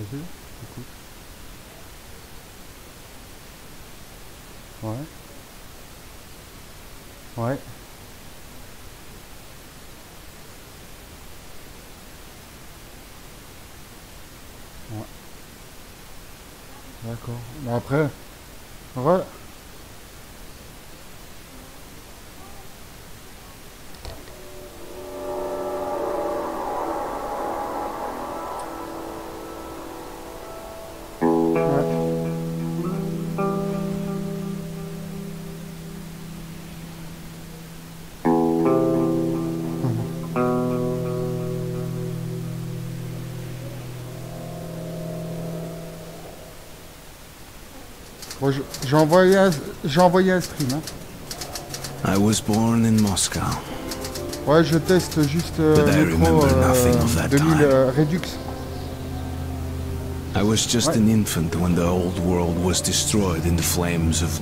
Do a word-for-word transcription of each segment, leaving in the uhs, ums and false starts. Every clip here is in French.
Vas-y, écoute. Ouais. Ouais. Ouais. D'accord. Mais après, ouais. Bon, je- j'ai envoyé, un- j'ai envoyé un stream. Hein. I was born in Moscow. Ouais, je teste juste euh, But I le métro remember euh, nothing of that de l'île time. euh, Redux. I was just Ouais. an infant when the old world was destroyed in the flames of...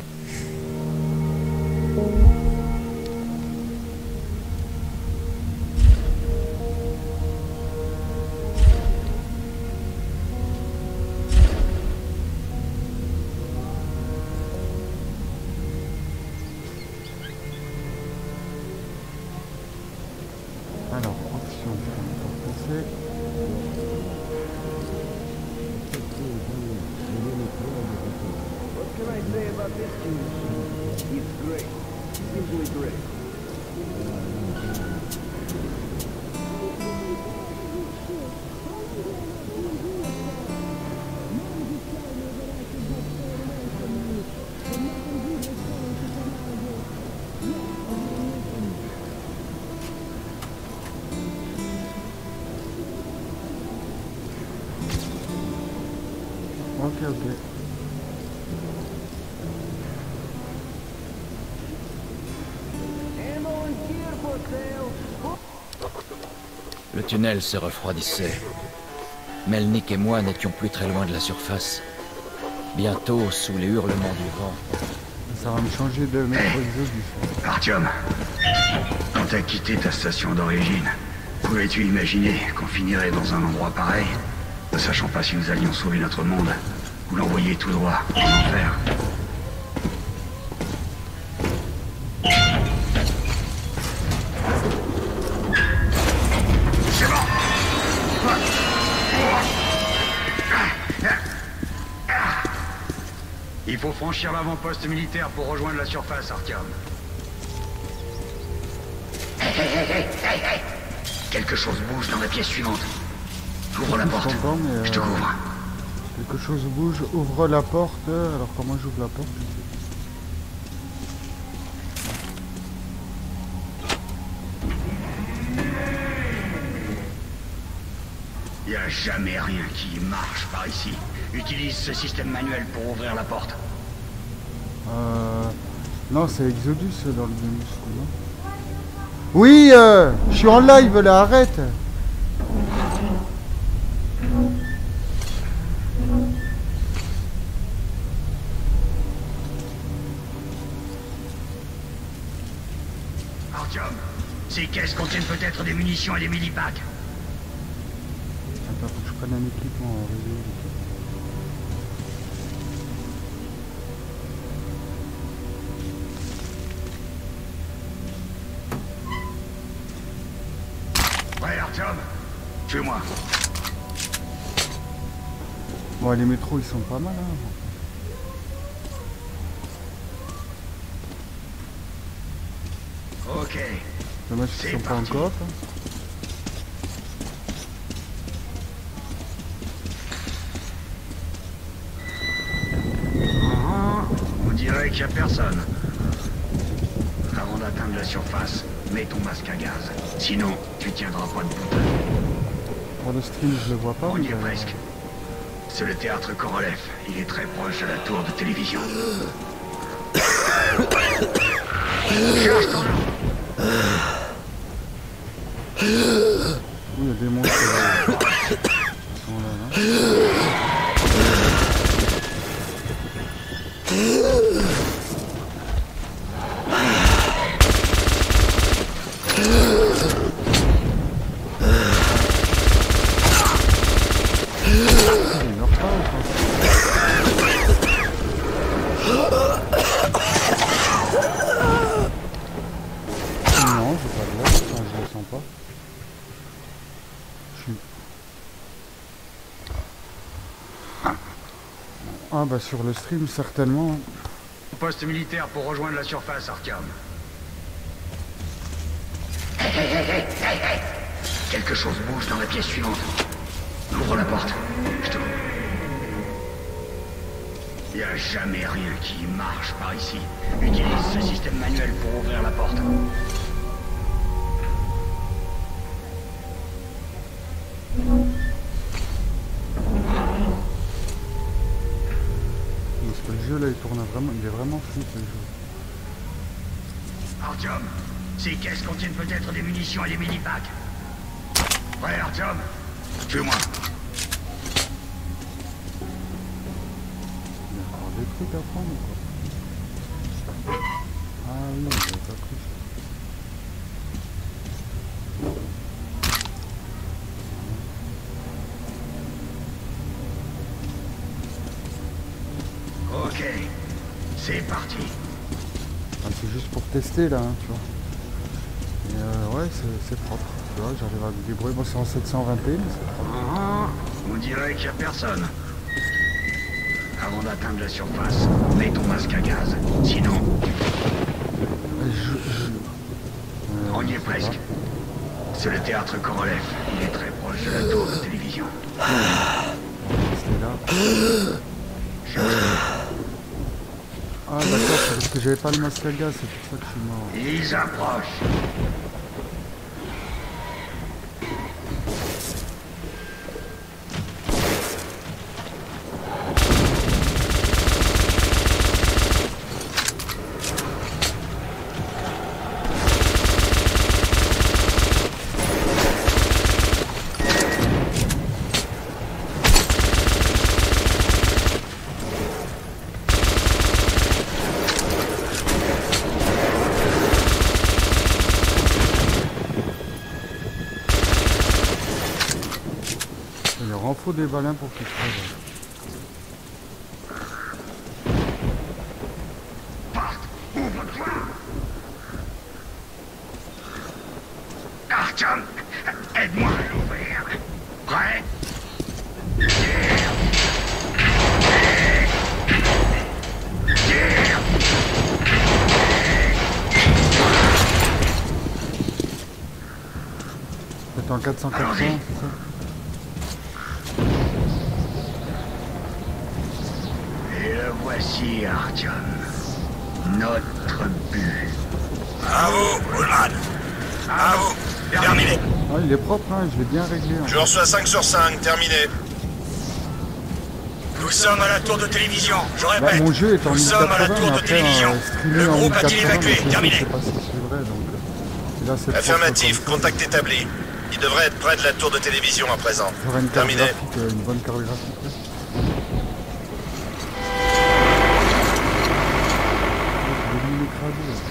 Alors, option pour P C. What can I say about this dude? He's great. Simply great. Ok, ok. Ammo and gear for sale. Le tunnel se refroidissait. Melnik et moi n'étions plus très loin de la surface. Bientôt, sous les hurlements du vent. Ça va me changer de métro Exodus. Artyom, quand t'as quitté ta station d'origine, pouvais-tu imaginer qu'on finirait dans un endroit pareil, ne sachant pas si nous allions sauver notre monde ou l'envoyer tout droit en enfer? C'est bon. Il faut franchir l'avant-poste militaire pour rejoindre la surface, Artyom. Hé, hé, hé, hé, hé. Quelque chose bouge dans la pièce suivante. Ouvre la porte. J'entends, mais, euh, Je te couvre. Quelque chose bouge, ouvre la porte. Alors comment j'ouvre la porte? Il n'y a jamais rien qui marche par ici. Utilise ce système manuel pour ouvrir la porte. Euh... Non, c'est Exodus dans le début, non? Oui, euh, je suis en live là, arrête. Artyom, ces caisses contiennent peut-être des munitions et des millipacks. Attends, faut que je prenne un équipement en réseau. Ouais, Artyom, tue-moi. Bon, les métros, ils sont pas mal, hein. Ok. Dommage qu'ils C'est sont pas parti. en coop. Hein. Ah, on dirait qu'il n'y a personne. Avant d'atteindre la surface, mets ton masque à gaz. Sinon, tu tiendras pas debout. Pour le stream, je le vois pas. On y est mais, euh, presque. C'est le théâtre Korolev. Il est très proche de la tour de télévision. Cherche ton nom. Oui, il y a des monstres euh, qui sont là, là. C'est énorme. Ah bah sur le stream certainement. Poste militaire pour rejoindre la surface, Artyom. Quelque chose bouge dans la pièce suivante. Ouvre la porte. Je te... Il n'y a jamais rien qui marche par ici. Utilise ce système manuel pour ouvrir la porte. Parce que le jeu là il tourne vraiment, il est vraiment flip le jeu. Artyom, ces caisses contiennent peut-être des munitions et des mini-packs. Ouais, Artyom, suis-moi. Il y a encore des trucs à prendre ou quoi? Ah oui, j'avais pas pris ça. Ok, c'est parti. Ah, c'est juste pour tester là, hein, tu vois. Et euh, ouais, c'est propre. Tu vois, j'arrive à me débrouiller. Moi, c'est en sept cent vingt p, mais c'est propre. Ah, on dirait qu'il n'y a personne. Avant d'atteindre la surface, mets ton masque à gaz. Sinon, Et je, je... Euh, on y est je sais presque. pas. C'est le théâtre Korolev. Il est très proche de la tour de télévision. C'était là. Ah d'accord, c'est parce que j'avais pas le masque à gaz, c'est pour ça que je suis mort. Ils approchent. Il leur en faut des balins pour qu'ils travaillent. Porte, ouvre-toi. Artyom, aide-moi à l'ouvrir. Prêt? Tire. Tire. C'est en quatre cent quatre-vingts, Allons-y. c'est ça? Et le voici, Artyom. Notre but. À vous, Ullman. À vous. Terminé. Ah, il est propre, hein, je l'ai bien réglé. Hein. Je reçois cinq sur cinq, terminé. Nous sommes à la tour de télévision, je Bah, répète. mon jeu est en Nous mille sommes à la quatre-vingts, tour mais de après, télévision. euh, streamé Le en groupe a-t-il mille quatre-vingts, évacué? donc je Terminé. sais pas si c'est vrai, donc... euh, et là, c'est Affirmatif, propre, contact établi. Il devrait être près de la tour de télévision à présent. comme ça. J'aurai une carte Terminé. graphique, euh, une bonne carte graphique. là. Je vais lui l'écraser, là.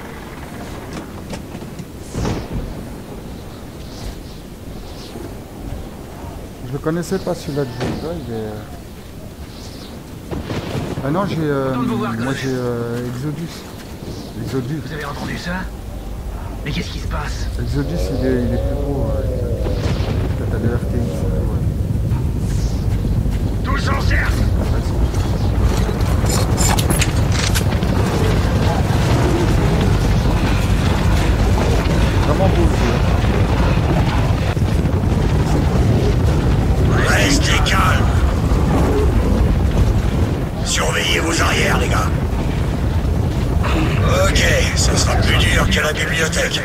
Je le connaissais pas celui-là de jeu, là, il est... euh, Ah non, j'ai... euh, moi j'ai euh, Exodus. Exodus. Vous avez entendu ça? Mais qu'est-ce qui se passe? Exodus, il est, il est plus beau. Euh, T'as le R T X. Ouais. Tous en cercle! Vraiment beau le jeu. Restez calme. Surveillez vos arrières, les gars. Ok, ce sera plus dur qu'à la bibliothèque.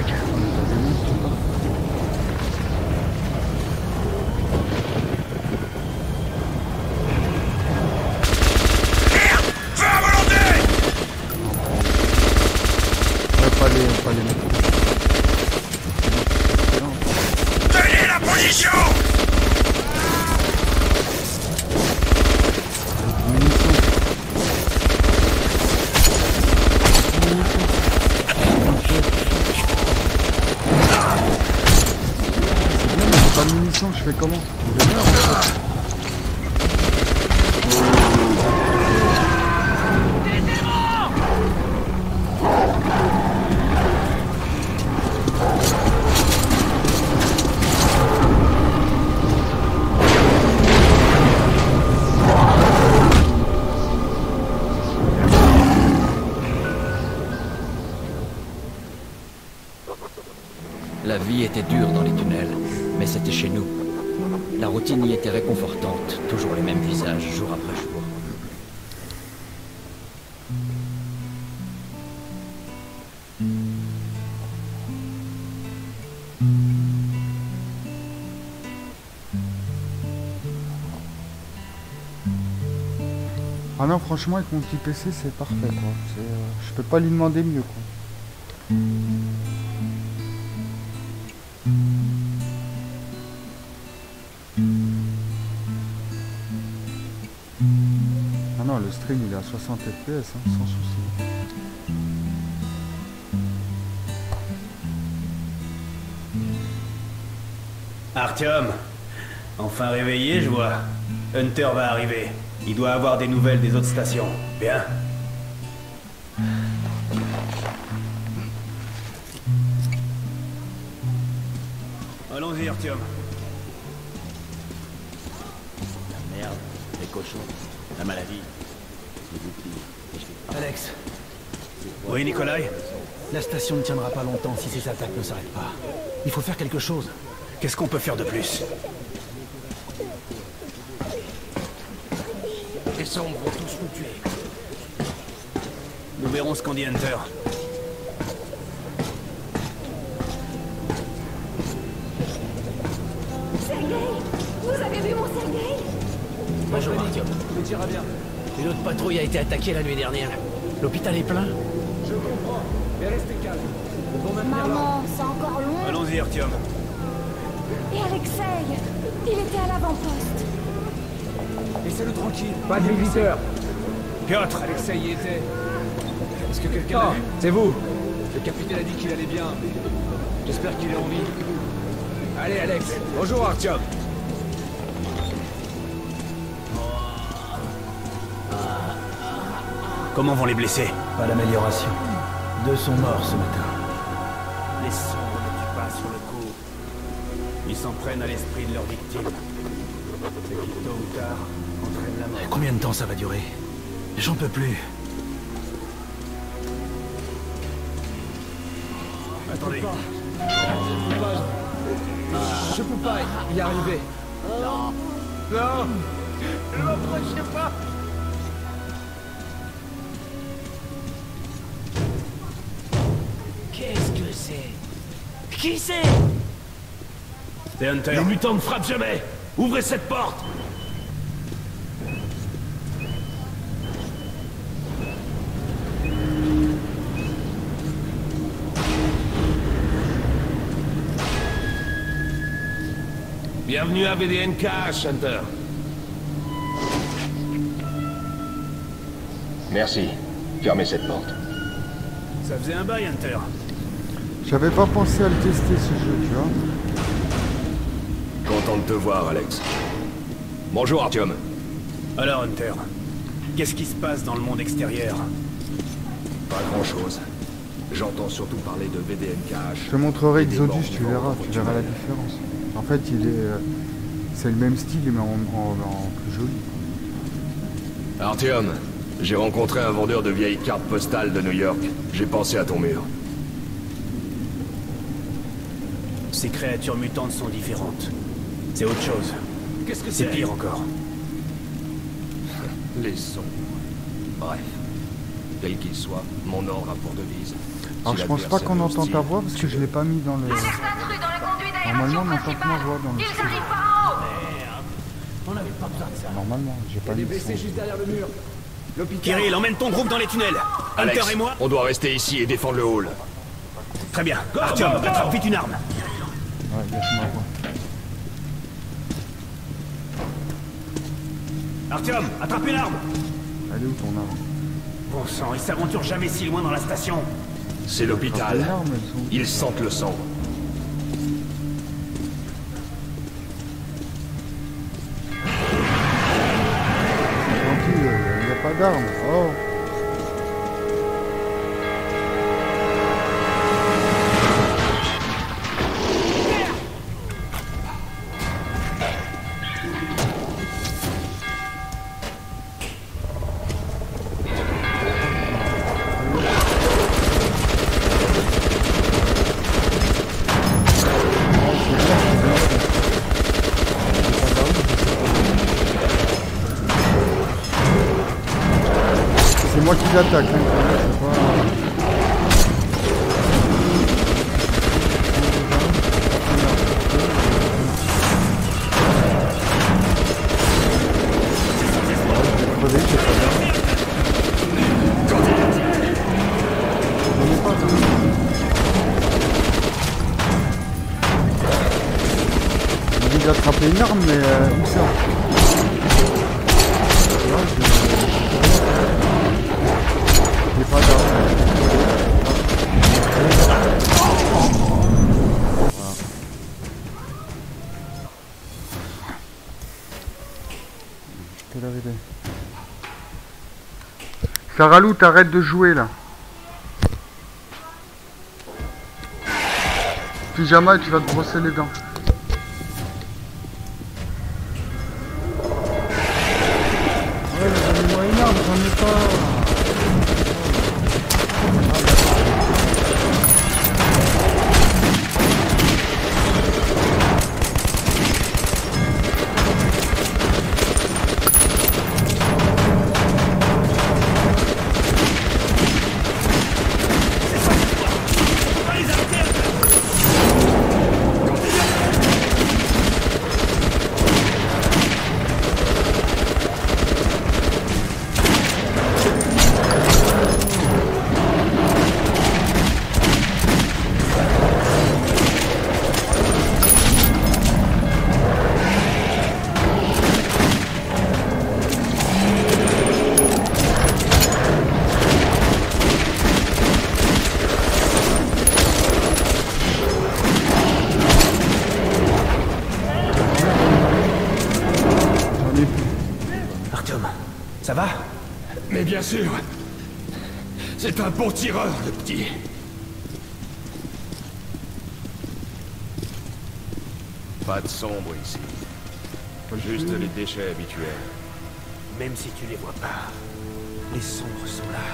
Merde! Feu à volonté! Ouais, pas les, pas les mettre. Non. Tenez la position! Munitions. Pas de munitions, je fais comment? Je meurs, en fait. La vie était dure dans les tunnels, mais c'était chez nous. La routine y était réconfortante, toujours les mêmes visages, jour après jour. Ah non, franchement, avec mon petit P C, c'est parfait, quoi. C'est, euh, je peux pas lui demander mieux, quoi. Ah non, le stream, il est à soixante F P S, hein, sans souci. Artyom, enfin réveillé, je vois. Hunter va arriver. Il doit avoir des nouvelles des autres stations. Bien. Allons-y, Artyom. La merde, les cochons, la maladie, les outils. Alex, Oui, Nikolai? la station ne tiendra pas longtemps si ces attaques ne s'arrêtent pas. Il faut faire quelque chose. Qu'est-ce qu'on peut faire de plus? Les sombres vont tous nous tuer. Nous verrons ce qu'en dit Hunter. Sergei, vous avez vu mon Sergei? Bonjour, Artyom. Tout ira bien. Une autre patrouille a été attaquée la nuit dernière. L'hôpital est plein. Je comprends. Mais restez calme. Nous devons maintenir l'ordre. Maman, c'est encore loin. Allons-y, Artyom. Et Alexei, il était à l'avant-poste. Laissez-le tranquille. Pas de visiteurs. Piotr! Alexei y était. Est-ce que quelqu'un... Ah, c'est vous. Le capitaine a dit qu'il allait bien. J'espère qu'il est en vie. Allez, Alex. Bonjour, Artyom. Comment vont les blessés? Pas d'amélioration. Deux sont morts ce matin. Les sombres ne tuent pas sur le coup. Ils s'en prennent à l'esprit de leurs victimes. C'est qui, tôt ou tard, entraîne la mort. Combien de temps ça va durer? J'en peux plus. Attendez. Je peux pas y arriver. Non. Non. Ne m'approchez pas. Qu'est-ce que c'est? Qui c'est? C'est Hunter. Les mutants ne frappent jamais! Ouvrez cette porte! Bienvenue à V D N K H, Hunter. Merci. Fermez cette porte. Ça faisait un bail, Hunter. J'avais pas pensé à le tester, ce jeu, tu vois. Content de te voir, Alex. Bonjour, Artyom. Alors, Hunter, qu'est-ce qui se passe dans le monde extérieur? Pas grand-chose. J'entends surtout parler de V D N K H. Je te montrerai Et des Exodus, morts tu vivants verras, dont tu verras la m'avais. différence. En fait, il est... euh, c'est le même style, mais en, en- en plus joli. Artyom, j'ai rencontré un vendeur de vieilles cartes postales de New York. J'ai pensé à ton mur. Ces créatures mutantes sont différentes. C'est autre chose. Qu'est-ce que C'est c'est? pire encore. Les sons. Bref. Quel qu'il soit, mon ordre a pour devise. Alors, Si je pense pas l'adversaire qu'on est entend hostile, ta voix, parce que je l'ai pas mis dans le... Alerte intrus dans le conduit Normalement, d'aération on entend que ma voix dans le Ils stream. arrivent par en haut. On n'avait pas besoin de ça. Normalement, j'ai Il y pas a des mis le blessés son. juste derrière le mur. L'hôpital. Kirill, emmène ton groupe dans les tunnels. Alex, Hunter et moi. on doit rester ici et défendre le hall. Très bien. Artyom, attrape vite une arme. Ouais, il y a que ma voix. Artyom, attrape une arme. Elle est où ton arme? Bon sang, ils s'aventurent jamais si loin dans la station. C'est l'hôpital. Les armes, elles sont où? Ils sentent le sang. Gentil, il n'y a pas d'arme. Oh. attaques, hein, c'est pas... Crevé, c'est pas bien. On n'est pas venu. J'ai envie d'attraper une arme, mais euh, où ça? Là, je... J'ai pas d'arme. Je peux l'arriver. Saralou, t'arrêtes de jouer là. Pyjama, tu vas te brosser les dents. Ouais, donnez-moi une arme, j'en ai pas. Ça va? Mais bien sûr. C'est un bon tireur, le petit. Pas de sombre ici. Juste les déchets habituels. Même si tu les vois pas, les sombres sont là.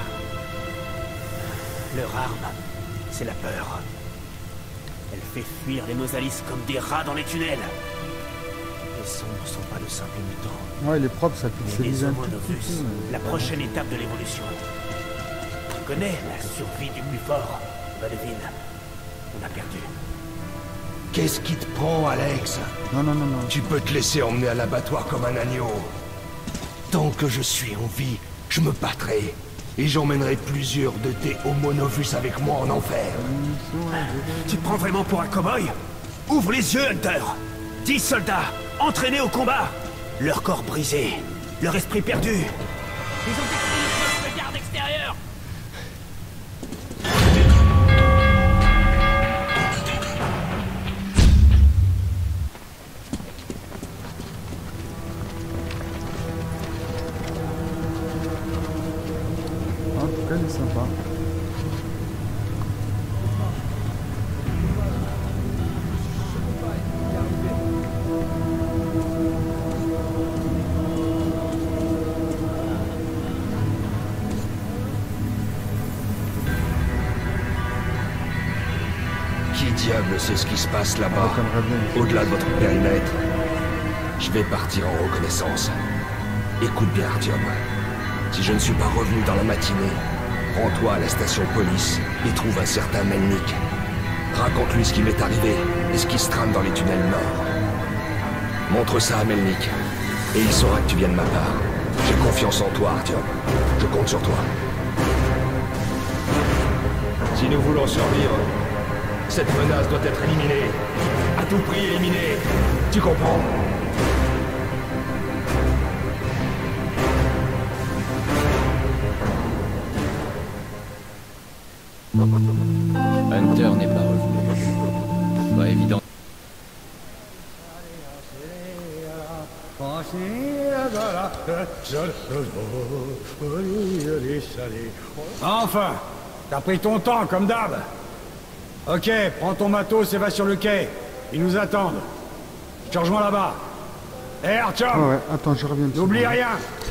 Leur arme, c'est la peur. Elle fait fuir les Nosalis comme des rats dans les tunnels. Les sombres sont pas de simples mutants. Ouais, il est propre, ça pixelise un Les tout Homonovus, petit peu, mais... la prochaine étape de l'évolution. Tu connais la survie du plus fort, bah devine. On a perdu. Qu'est-ce qui te prend, Alex? Non, non, non, non. Tu peux te laisser emmener à l'abattoir comme un agneau. Tant que je suis en vie, je me battrai. Et j'emmènerai plusieurs de tes Homonovus avec moi en enfer. Tu te prends vraiment pour un cow-boy? Ouvre les yeux, Hunter! Dix soldats, entraînés au combat! Leur corps brisé, leur esprit perdu. Ils ont détruit le poste de garde extérieur! En tout cas, il est sympa. Qui diable sait ce qui se passe là-bas, au-delà de votre périmètre? Je vais partir en reconnaissance. Écoute bien, Artyom. Si je ne suis pas revenu dans la matinée, rends-toi à la station police et trouve un certain Melnik. Raconte-lui ce qui m'est arrivé et ce qui se trame dans les tunnels nord. Montre ça à Melnik, et il saura que tu viens de ma part. J'ai confiance en toi, Artyom. Je compte sur toi. Si nous voulons survivre, cette menace doit être éliminée. À tout prix éliminée. Tu comprends? Hunter n'est pas revenu. Pas évident. Enfin, t'as pris ton temps, comme d'hab. Ok, prends ton matos et va sur le quai. Ils nous attendent. Je te rejoins là-bas. Hé, hey, Artyom! Ah ouais, attends, je reviens dessus. N'oublie rien!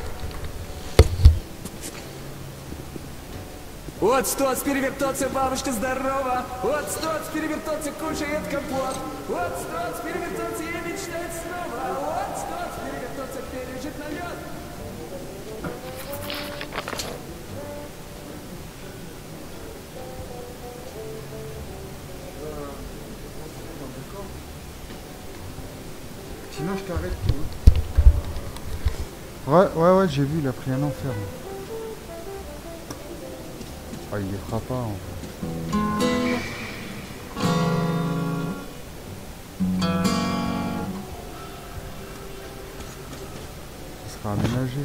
Вот что, перевертоться, бабушка здорова! Вот что, перевертоться, кушает компот! Вот что, перевертоться и мечтать снова! Вот что, перевертоться, пережить налет! sinon je t'arrête tout. Ouais, ouais, ouais, j'ai vu, il a pris un enfer. Ah, il les fera pas en fait. Ça sera aménagé.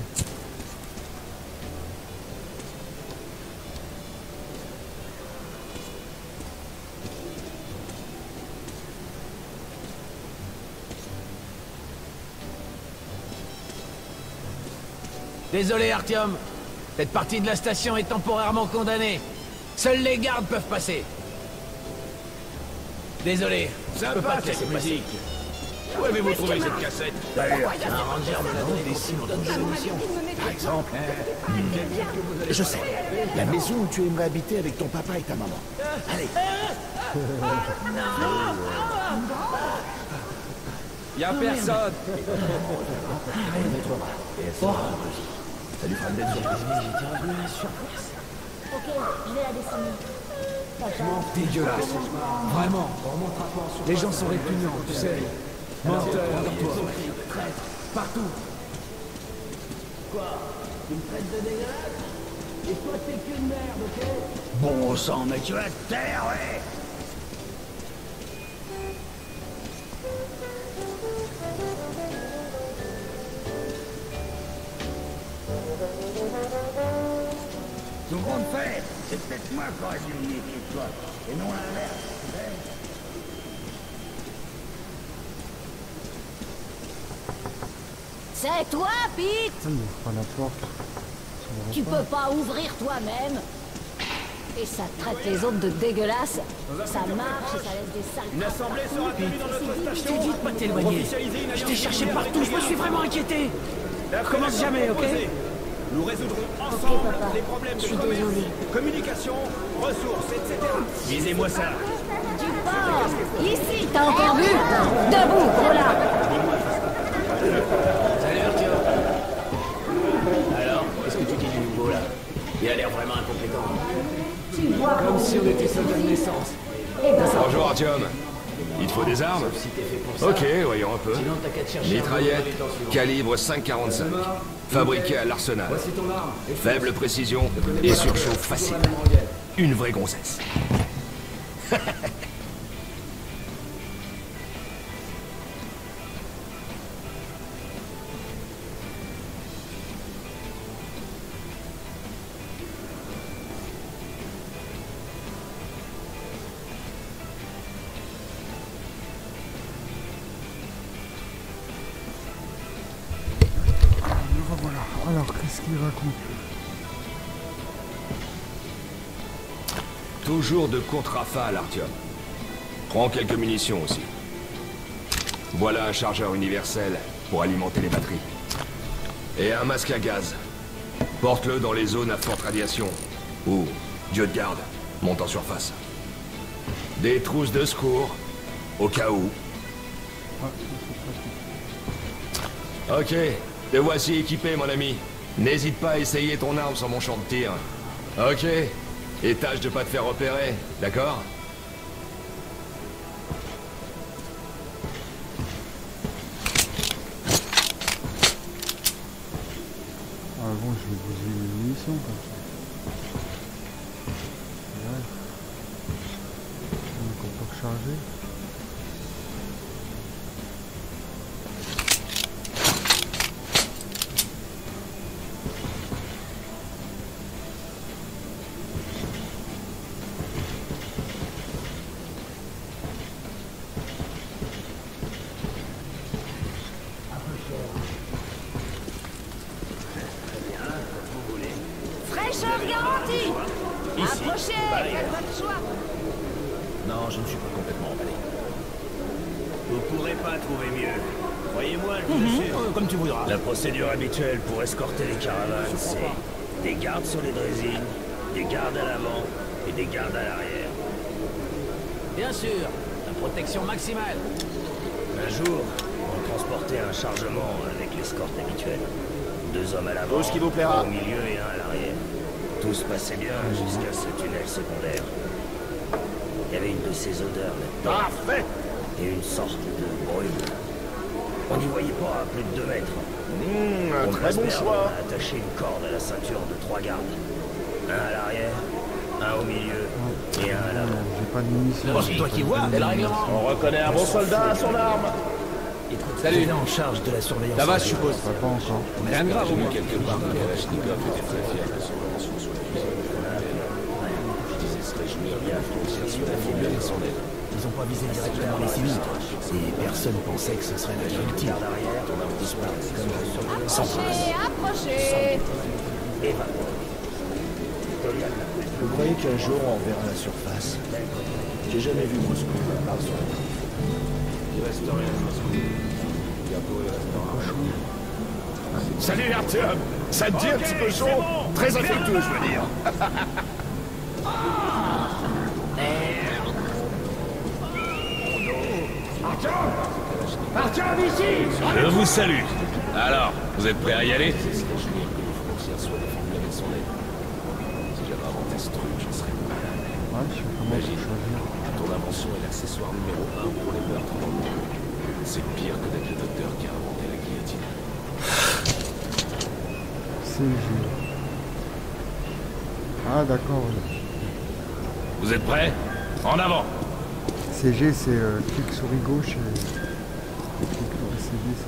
Désolé, Artyom. Cette partie de la station est temporairement condamnée. Seuls les gardes peuvent passer. Désolé, je peux pas te laisser passer. Où avez-vous trouvé cette cassette? D'ailleurs, un ranger me l'a donné des signes de solution. Par exemple, je sais, la maison où tu aimerais habiter avec ton papa et ta maman. Allez. Y'a personne. Ça lui fera une belle surprise. Ok, je vais la dessiner. Dégueulasse. Vraiment. Les gens sont répugnants, tu sais. Menteurs, traîtres, partout. Quoi? Tu me traites de dégueulasse? Et toi, t'es qu'une merde, ok? Bon sang, mais tu vas te taire, ouais. Tout compte fait, c'est peut-être moi qui aurais dû me niquer de toi, et non l'inverse. C'est toi, Pete? Il ouvre la porte. Tu peux pas ouvrir toi-même? Et ça traite les autres de dégueulasses. Ça marche et ça laisse des sales. Une assemblée sera tenue dans notre Je station. t'ai dit de pas t'éloigner. Je t'ai cherché partout, je me suis vraiment inquiété. Commence jamais, ok? Nous résoudrons ensemble Ok, papa. les problèmes Je de suis commerce, désolée. communication, ressources, et cetera. Lisez-moi ça. Du porc! Ici, t'as encore vu? Debout, voilà! Salut, Artyom. Alors, qu'est-ce que tu dis du nouveau, là? Il a l'air vraiment incompétent. Comme si on était soldats de naissance. Bonjour Artyom. Il te faut des armes? Ok, voyons un peu. Mitraillette, calibre cinq quarante-cinq. Fabriquée à l'arsenal. Faible précision et surchauffe facile. Une vraie gonzesse. Voilà. Alors, qu'est-ce qu'il raconte? Toujours de contre-rafale, Artyom. Prends quelques munitions aussi. Voilà un chargeur universel pour alimenter les batteries. Et un masque à gaz. Porte-le dans les zones à forte radiation. Ou, Dieu de garde, monte en surface. Des trousses de secours, au cas où. Ok, te voici équipé, mon ami. N'hésite pas à essayer ton arme sur mon champ de tir. Ok. Et tâche de pas te faire repérer, d'accord? Ah bon, je vais bouger les munitions comme ça. Ouais. Donc on peut recharger. Fraîcheur garantie! Approchez, faites votre choix! Non, je ne suis pas complètement emballé. Vous pourrez pas trouver mieux. Croyez-moi, je vous assure. Euh, Comme tu voudras. La procédure habituelle pour escorter les caravanes, c'est des gardes sur les drésines, des gardes à l'avant et des gardes à l'arrière. Bien sûr, la protection maximale. Un jour, on transportait un chargement avec l'escorte habituelle. Deux hommes à l'avant, Tout ce qui vous plaira. un au milieu et un à l'arrière. Tout se passait bien jusqu'à ce tunnel secondaire. Il y avait une de ces odeurs là-dedans. Parfait. Et une sorte de brume. On n'y voyait pas à plus de deux mètres. Mmh, un On très bon choix. a attaché une corde à la ceinture de trois gardes. Un à l'arrière, un au milieu et un à l'avant. J'ai pas de munitions. Bon, c'est toi qui vois, c'est le règlement. On reconnaît un bon soldat à son arme. Écoute, Salut. il est en charge de la surveillance. Ça va, je suppose. Pas, pas encore. Rien de grave, au moins. Quelque part que Kalachnikov était très fier de son invention sur la fusée. Je disais se réjouir de la frontière sur la figure et son aide. Ils ont pas visé directement les civils. Et personne pensait que ce serait la victime. Approchez, approchez. Vous croyez qu'un jour on verra la surface? J'ai jamais vu Moscou à part son... Il reste rien à Moscou. Bientôt il restera un. Salut Artyom! Ça te dit un petit peu chaud? Très affectueux, je veux dire. Artyom, ici! Je vous salue. Alors, vous êtes prêts à y aller? C'est se réjouir que les frontières soient défendues avec son aide. Si j'avais inventé ce truc, j'en serais malade. Ouais, je sais comment Imagine, choisir. ton invention est l'accessoire numéro un pour les meurtres dans le monde. C'est pire que d'être le docteur qui a inventé la guillotine. C G. Ah d'accord, oui. Vous êtes prêts? En avant! C G c'est euh, clic souris gauche et clic souris C D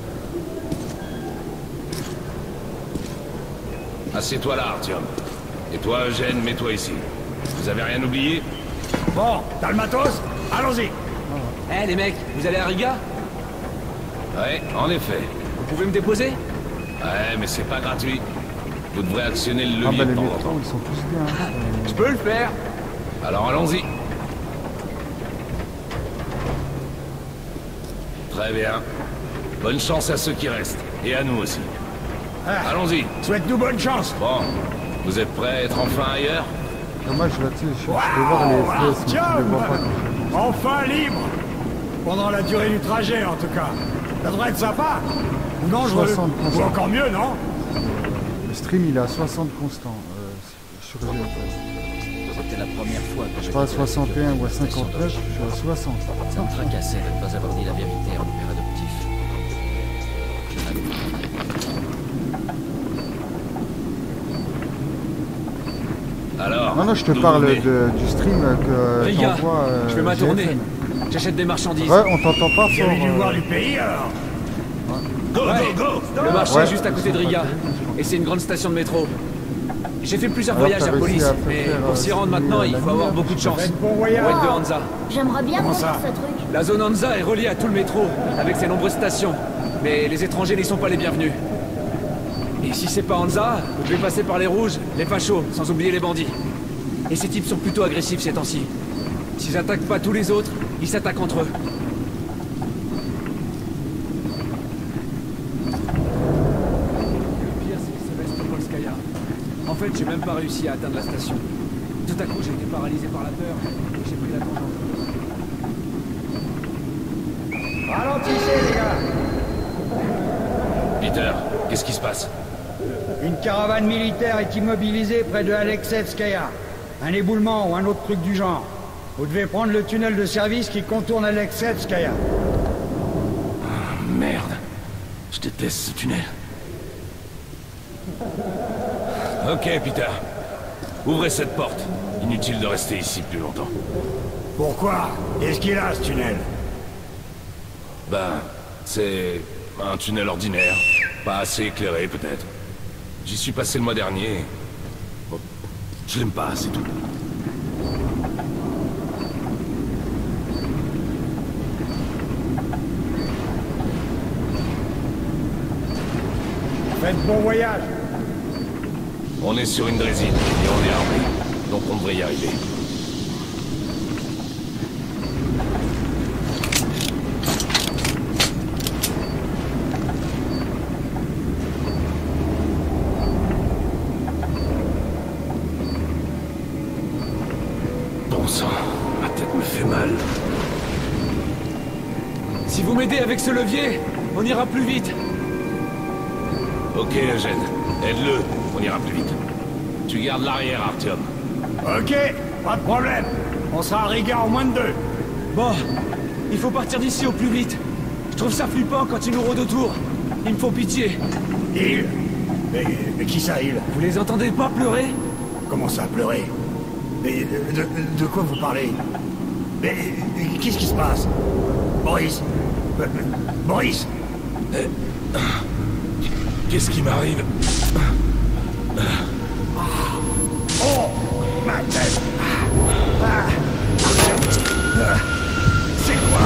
c'est... Assieds-toi là, Artyom. Et toi, Eugène, mets-toi ici. Vous avez rien oublié? Bon, t'as le matos? Allons-y. Eh les mecs, vous allez à Riga? Ouais, en effet. Vous pouvez me déposer? Ouais, mais c'est pas gratuit. Vous devrez actionner le Ah levier bah de les temps en métros temps. ils sont tous bien. Hein. Je peux le faire. Alors allons-y. Très bien. Bonne chance à ceux qui restent. Et à nous aussi. Ah, Allons-y. souhaite-nous bonne chance. Bon, vous êtes prêts à être enfin ailleurs? Dommage là, tu sais, je, je peux voir les F P S, mais je les vois pas. Artyom, enfin libre. Pendant la durée du trajet, en tout cas. Ça devrait être sympa. Ou dangereux. soixante pour cent. Ou encore mieux, non? Le stream il est à soixante constant euh, sur G F S. C'était la première fois que Je je sais pas à soixante et un ou à cinquante-neuf, je suis à soixante. Ça me tracassait de ne pas avoir dit la vérité à mon père adoptif. Je n'avais Alors, Non, non, je te d'où parle vous venez? de, du stream que Riga, t'envoies. Euh, je fais ma G F M. tournée. J'achète des marchandises. Ouais, on t'entend pas Vous fort. avez dû euh, voir du pays, alors? Go, Ouais. go, go! Le marché Ouais. est juste à côté de Riga. Et c'est une grande station de métro. J'ai fait plusieurs Alors, voyages t'as à réussi police, à faire mais faire, pour euh, s'y rendre signer maintenant, la il faut avoir lumière. beaucoup de chance. Faites bon Pour voyage. être de Hansa. J'aimerais bien Comment voir ça ce truc. La zone Hansa est reliée à tout le métro, avec ses nombreuses stations. Mais les étrangers n'y sont pas les bienvenus. Et si c'est pas Hansa, vous devez passer par les rouges, les fachos, sans oublier les bandits. Et ces types sont plutôt agressifs ces temps-ci. S'ils attaquent pas tous les autres, ils s'attaquent entre eux. Le pire, c'est Sébastopolskaya. En fait, j'ai même pas réussi à atteindre la station. Tout à coup, j'ai été paralysé par la peur et j'ai pris la tangente. Ralentissez, les gars. Peter, qu'est-ce qui se passe? Une caravane militaire est immobilisée près de Alexevskaya. Un éboulement ou un autre truc du genre. Vous devez prendre le tunnel de service qui contourne Alexevskaya. Merde. Je déteste ce tunnel. Ok, Peter. Ouvrez cette porte. Inutile de rester ici plus longtemps. Pourquoi? Qu'est-ce qu'il a, ce tunnel? Ben, c'est un tunnel ordinaire. Pas assez éclairé, peut-être. J'y suis passé le mois dernier. Bon, je l'aime pas, c'est tout. Faites bon voyage. On est sur une drésine et on est armé. Donc on devrait y arriver. Bon sang, ma tête me fait mal. Si vous m'aidez avec ce levier, on ira plus vite. Ok, Eugène. Aide-le, on ira plus vite. Tu gardes l'arrière, Artyom. Ok, pas de problème. On sera à Riga en moins de deux. Bon, il faut partir d'ici au plus vite. Je trouve ça flippant quand ils nous rôdent autour. Ils me font pitié. Il mais, mais qui ça, il? Vous les entendez pas pleurer? Comment ça, pleurer? Mais de, de, de quoi vous parlez? Mais qu'est-ce qui se passe? Boris euh, Boris euh, Qu'est-ce qui m'arrive? Oh, ma tête. Ah. Ah. C'est quoi?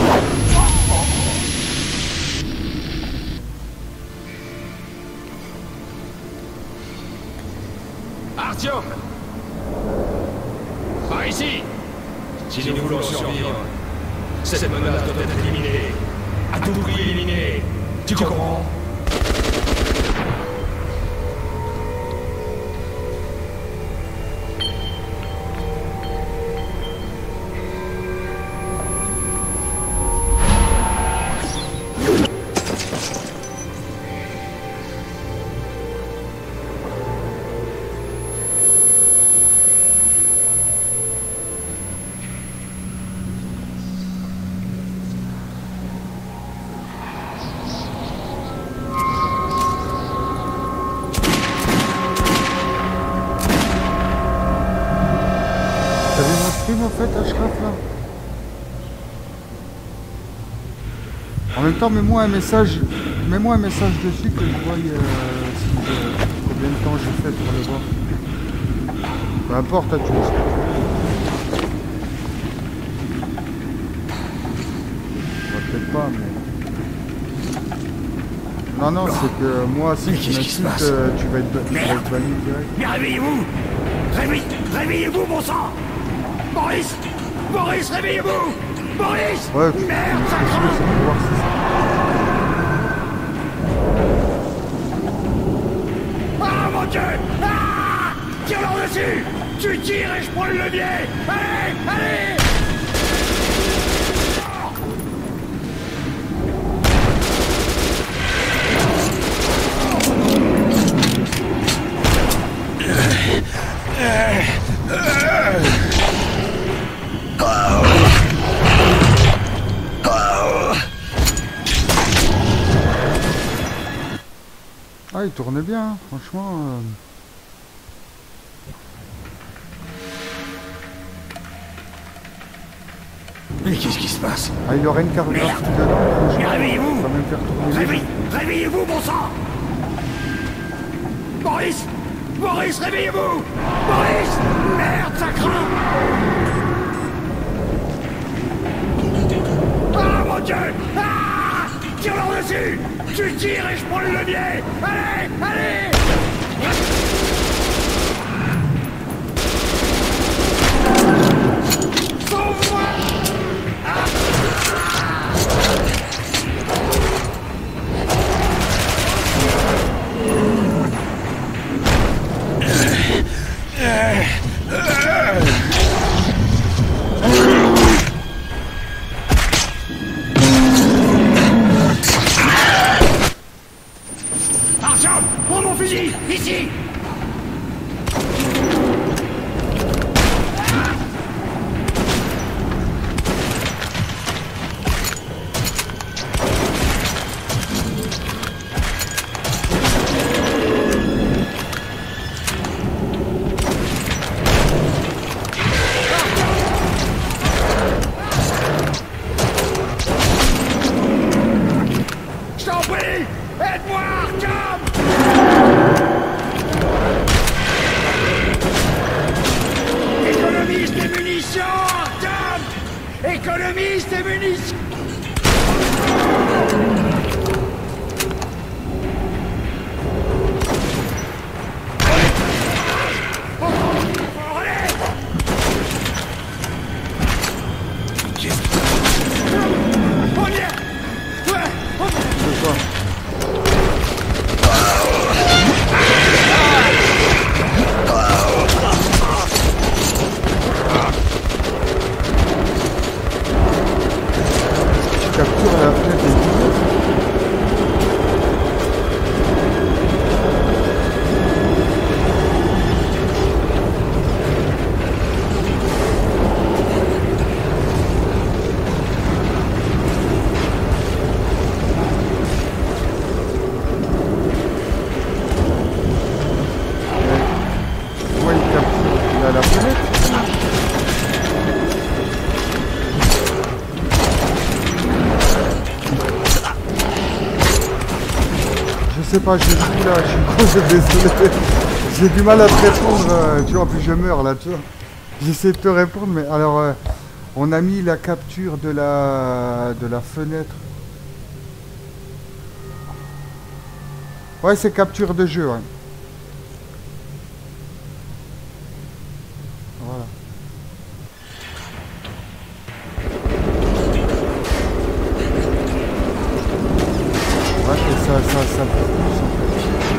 Artyom! Par ici! Si nous voulons survivre, cette menace doit être éliminée. À tout prix éliminée. Tu comprends? En fait, Ashraf là. En même temps, mets-moi un message, mets-moi un message dessus que je voie euh, si je, combien de temps j'ai fait pour le voir. Peu importe, hein, tu vois ce que tu veux. On va peut-être pas, mais. Non, non, c'est que moi, si tu m'insultes, euh, tu vas être, tu vas être banni direct. Mais réveillez-vous! Réveillez, réveillez-vous, bon sang! Boris! Boris, réveillez-vous! Boris! Ouais, merde, ça craint! Voir si ça... Ah, mon Dieu! Ah! Tire-leur dessus! Tu tires et je prends le levier! Allez! Allez! Ah, il tournait bien, hein, franchement. Euh... Mais qu'est-ce qui se passe? Ah, il aurait une chorégraphie dedans, franchement. Réveillez-vous! Ça va même faire tourner. Réveille... Réveillez-vous, bon sang! Boris! Boris, réveillez-vous! Boris! Merde, ça craint! Ah, mon Dieu! Ah! Tire-leur dessus! Tu tires et je prends le levier! Allez! Allez! Sauve-moi! Ah! Artyom, prends mon fusil, ici! Je t'en prie! Aide-moi, Artyom! Économise tes munitions, Artyom! Économise tes munitions! On y est! Ouais! On y est! Tu captures la fenêtre des sais pas, je suis là, je suis gros, je suis désolé. J'ai du mal à te répondre, euh, tu vois, en plus je meurs là, tu vois. J'essaie de te répondre, mais alors, euh, on a mis la capture de la, de la fenêtre. Ouais, c'est capture de jeu, ouais. Voilà. Ouais, et ça, ça, ça peut plus, en fait.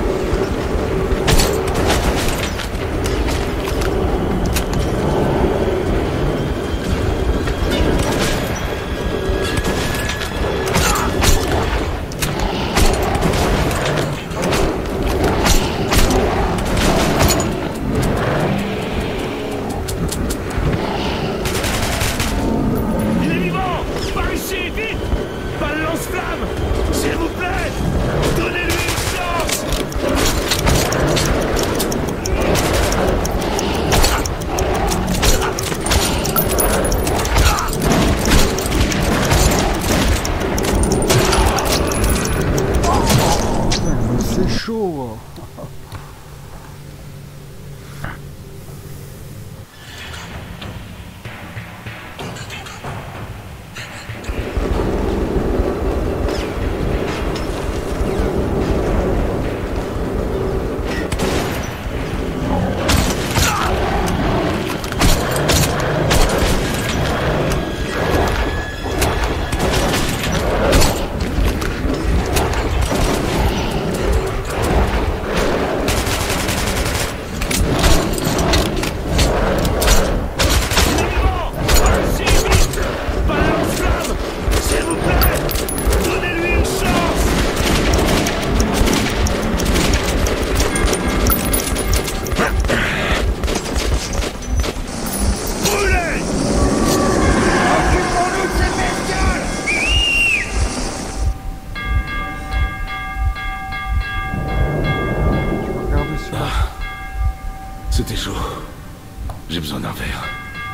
C'était chaud. J'ai besoin d'un verre.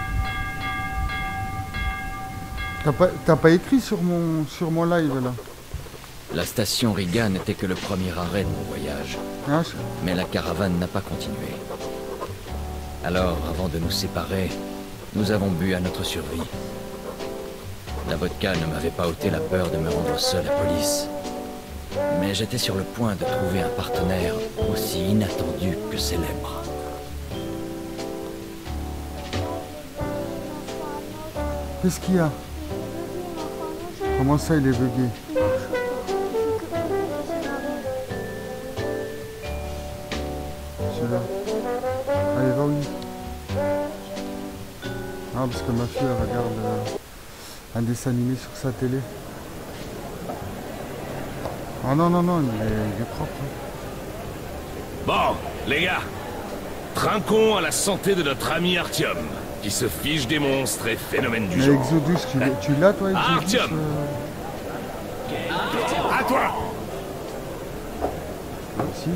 T'as pas, t'as pas écrit sur mon, sur mon live là? La station Riga n'était que le premier arrêt de mon voyage. Ah, mais la caravane n'a pas continué. Alors, avant de nous séparer, nous avons bu à notre survie. La vodka ne m'avait pas ôté la peur de me rendre seul à police. Mais j'étais sur le point de trouver un partenaire aussi inattendu que célèbre. Qu'est-ce qu'il y a? Comment ça, il est bugué? Celui-là. Allez, va où? Ah, parce que ma fille, elle regarde euh, un dessin animé sur sa télé. Ah non, non, non, il est, il est propre. Bon, les gars, trinquons à la santé de notre ami Artyom, qui se fiche des monstres et phénomènes du Mais genre. Exodus, tu, tu l'as toi, Exodus? Artyom euh... À toi. Merci.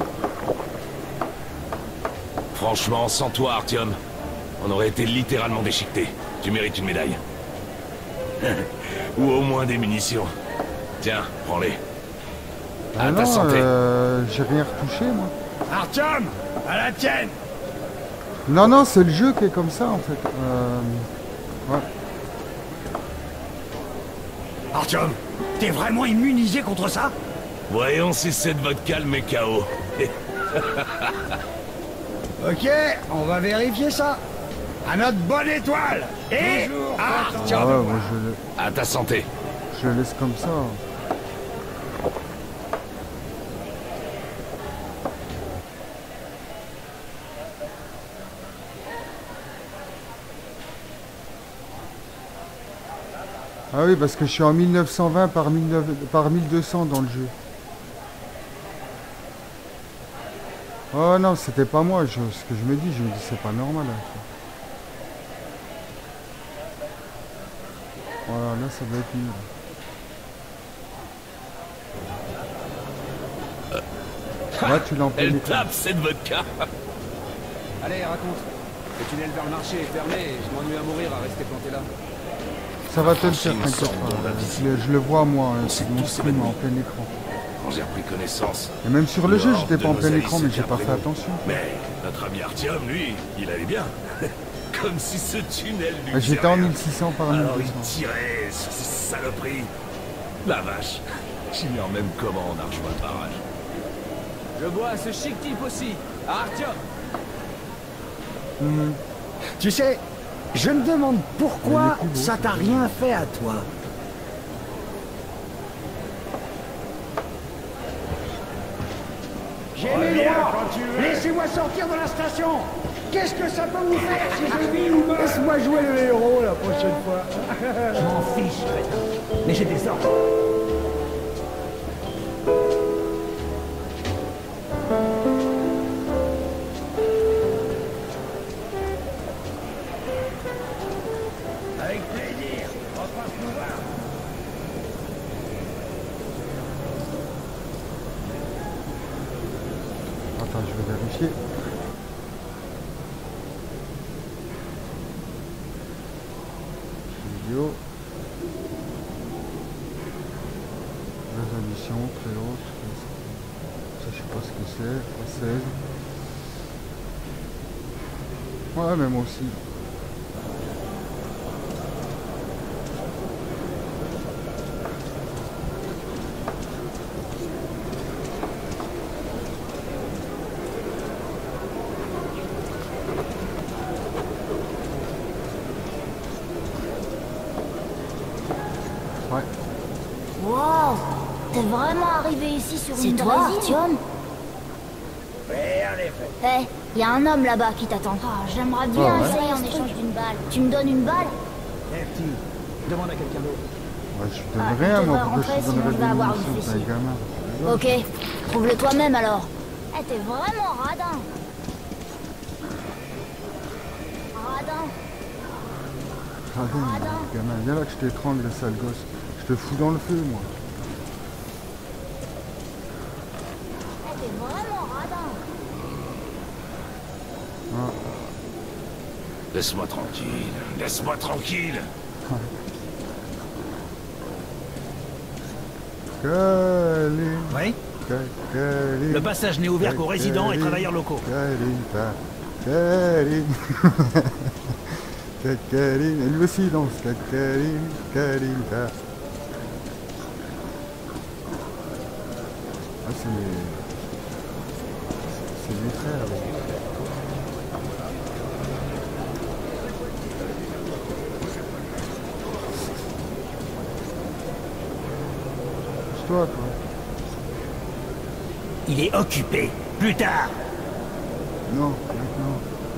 Franchement, sans toi, Artyom, on aurait été littéralement déchiquetés. Tu mérites une médaille. Ou au moins des munitions. Tiens, prends-les. Ah à non, ta santé. Euh, j'ai rien retouché, moi. Artyom, à la tienne. Non, non, c'est le jeu qui est comme ça, en fait. Euh... Ouais. Artyom, t'es vraiment immunisé contre ça? Voyons si cette vodka le met K O. Ok, on va vérifier ça. À notre bonne étoile. Et Artyom. Ah ouais, moi je le... À ta santé. Je le laisse comme ça. Ah oui, parce que je suis en mille neuf cent vingt par, mille neuf... par mille deux cents dans le jeu. Oh non, c'était pas moi, je... ce que je me dis, je me dis c'est pas normal. Hein. Voilà, là ça doit être mieux. Là tu l'as empêché. Elle tape cette vodka. Allez, raconte. Le tunnel vers le marché est fermé et je m'ennuie à mourir à rester planté là. Ça va te le faire, t'inquiète pas. Je, je le vois moi, c'est mon stream en plein écran. j'ai repris connaissance. Et même sur le jeu, Dehors j'étais de pas en nos plein alliés écran, mais se j'ai pas tient fait près attention. Mais notre ami Artyom, lui, il allait bien. Comme si ce tunnel lui Ah, j'étais en rien. mille six cents par mille Alors deux il cents. tirait sur ces saloperies. La vache. J'ignore même comment on a rejoint le barrage. Je vois ce chic type aussi, à Artyom. Mmh. Tu sais, je me demande pourquoi ça t'a rien fait à toi. J'ai mes droits. Laissez-moi sortir de la station. Qu'est-ce que ça peut vous faire si je vis ou meurs? Laisse-moi jouer le héros la prochaine fois. Je m'en fiche, crétin. Mais j'ai des ordres. Avec plaisir. On passe nous voir. Attends, je vais vérifier. Vidéo. Résolution très haute. Ça, je sais pas ce que c'est. seize. Ouais, mais moi aussi. Wow, t'es vraiment arrivé ici sur une toi, Artyom? Oui, en effet. Hé, il y a un homme là-bas qui t'attend. Ah, j'aimerais bien Ah ouais. essayer en échange d'une balle. Tu me donnes une balle? Eh, petit, demande à quelqu'un d'autre. Ouais, je te donne Ah, rien, on moi, devrait pourquoi je rentrer, te sinon donnerais je des vais avoir une munitions, t'es un fessée. gamin. Ok, trouve-le toi-même alors. Eh, t'es vraiment radin. Radin. Radin, Radin. gamin, viens là que je t'étrangle, sale gosse. Je te fous dans le feu, moi. Eh, t'es vraiment radin. Ah. Laisse-moi tranquille. Laisse-moi tranquille. Kalim. Oui? Kalim. Le passage n'est ouvert qu'aux résidents et travailleurs locaux. Kalim, Kalim. Kalim. Et lui aussi il danse. Kalim, Kalim. Ah, c'est... C'est mes frères. là. Toi, toi. Il est occupé. Plus tard. Non, maintenant.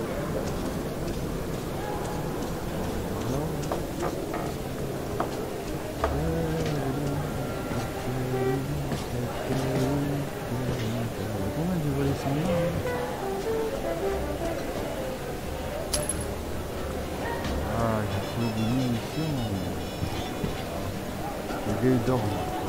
Combien de volets sont là? Ah, j'ai trouvé des munitions. Le gars il dort.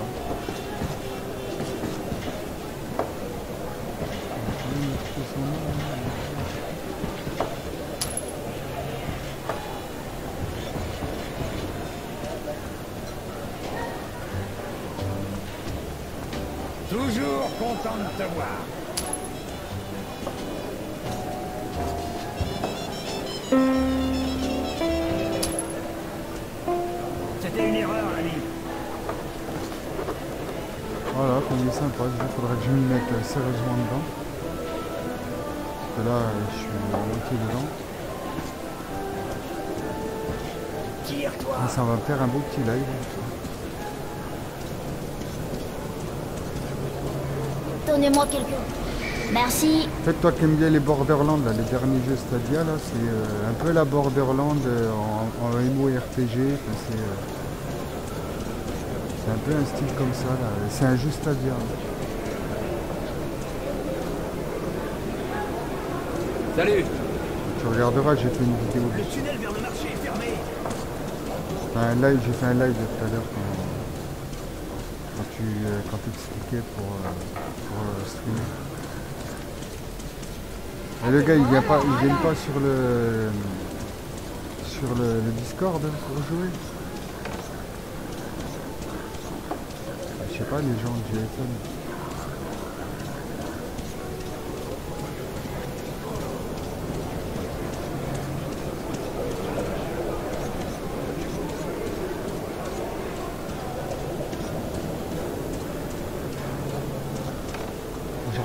Toujours content de te voir. C'était une erreur, Ali. Voilà, comme il est sympa, il faudrait que je m'y mette euh, sérieusement dedans. Parce que là, euh, je suis à moitié dedans. Tire-toi. Et ça va me faire un beau petit live. Donnez-moi quelques... Merci. En fait, toi qui aimes bien les Borderlands, là, les derniers jeux Stadia, là, c'est euh, un peu la Borderland euh, en, en MMORPG. Enfin, c'est euh, c'est un peu un style comme ça, là. C'est un jeu Stadia. Salut. Tu regarderas, j'ai fait une vidéo. Le tunnel vers le marché est fermé. Enfin, un live, j'ai fait un live tout à l'heure quand, quand tu euh, quand tu expliquais pour, euh, pour euh, streamer. Et le gars, il vient pas, il vient pas sur le sur le, le Discord pour jouer. Je sais pas, les gens du G S M.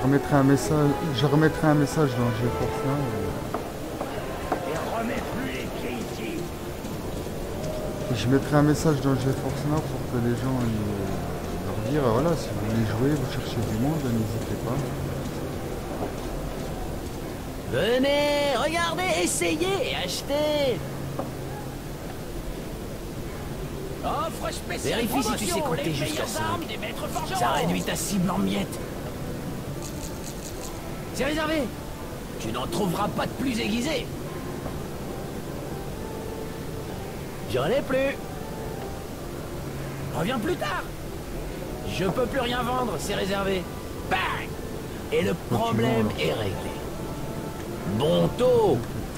remettrai un message, je remettrai un message dans GeForce Now. Et remets plus les pieds ici. Et je mettrai un message dans GeForce Now pour que les gens ils, leur dire voilà, si vous voulez jouer, vous cherchez du monde, n'hésitez pas. Venez, regardez, essayez, achetez. Offre spéciale. Vérifie si tu sais compter jusqu'à cinq. Ça réduit ta cible en miettes. C'est réservé. Tu n'en trouveras pas de plus aiguisé. J'en ai plus. Reviens plus tard. Je peux plus rien vendre, c'est réservé. Bang. Et le problème est réglé. Bon taux.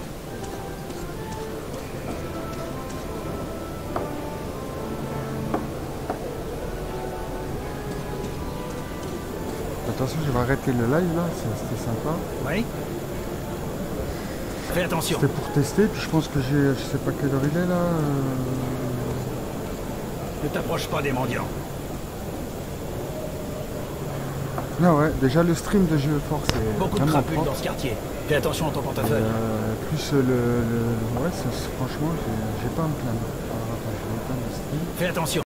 Attention, je vais arrêter le live là, c'était sympa. Oui. Fais attention. C'était pour tester, puis je pense que j'ai, je sais pas quelle heure il est là. Euh... Ne t'approche pas des mendiants. Non ouais, déjà le stream de GeForce est beaucoup de vraiment crapules propre. dans ce quartier. Fais attention à ton portefeuille. Euh, plus le, le... ouais, franchement, j'ai pas à me plaindre. Alors attends, je vais éteindre le stream. Fais attention.